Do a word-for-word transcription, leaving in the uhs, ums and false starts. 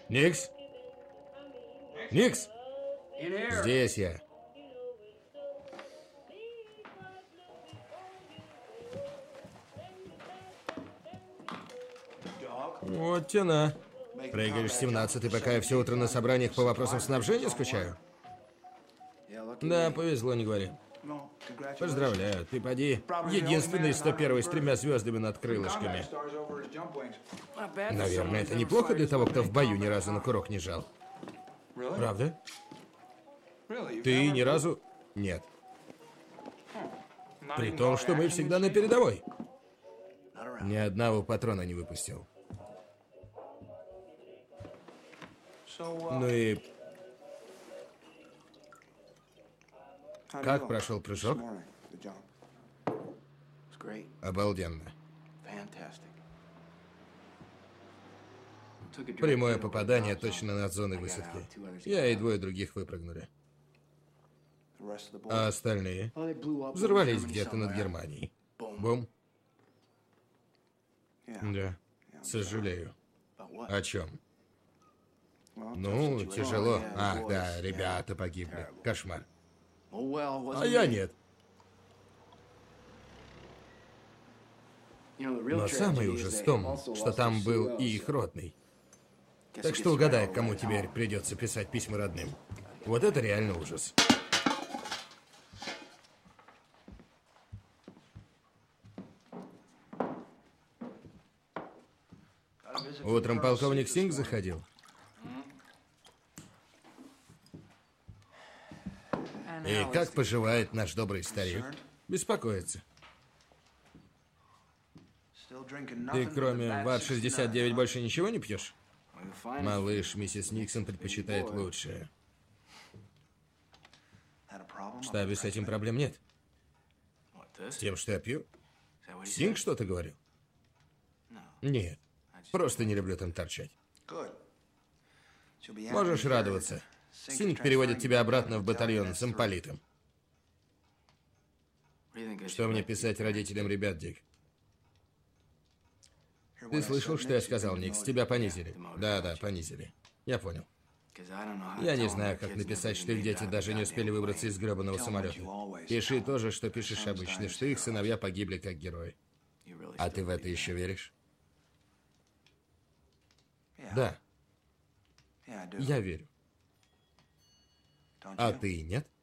Никс? Никс? Здесь я. Вот тяна. Прыгаешь семнадцатый, пока я все утро на собраниях по вопросам снабжения скучаю? Да, повезло, не говори. Поздравляю, ты поди единственный сто первый с тремя звездами над крылышками. Наверное, это неплохо для того, кто в бою ни разу на курок не жал. Правда? Ты ни разу... Нет. При том, что мы всегда на передовой. Ни одного патрона не выпустил. Ну и... Как прошел прыжок? Обалденно. Прямое попадание точно над зоной высадки. Я и двое других выпрыгнули. А остальные взорвались где-то над Германией. Бум. Да, сожалею. О чем? Ну, тяжело. Ах, да, ребята погибли. Кошмар. А я нет. Но самый ужас в том, что там был и их родный. Так что угадай, кому теперь придется писать письма родным. Вот это реально ужас. Утром полковник Синг заходил. И как поживает наш добрый старик? Беспокоится. Ты кроме ВАД шестьдесят девять больше ничего не пьешь? Малыш, миссис Никсон предпочитает лучшее. В штабе с этим проблем нет. С тем, что я пью? Синг что-то говорил? Нет. Просто не люблю там торчать. Можешь радоваться. Синг переводит тебя обратно в батальон с замполитом. Что мне писать родителям ребят, Дик? Ты слышал, что я сказал, Никс? Тебя понизили. Да-да, понизили. Я понял. Я не знаю, как написать, что их дети даже не успели выбраться из гребаного самолета. Пиши то же, что пишешь обычно, что их сыновья погибли как герои. А ты в это еще веришь? Да. Я верю. А ты нет?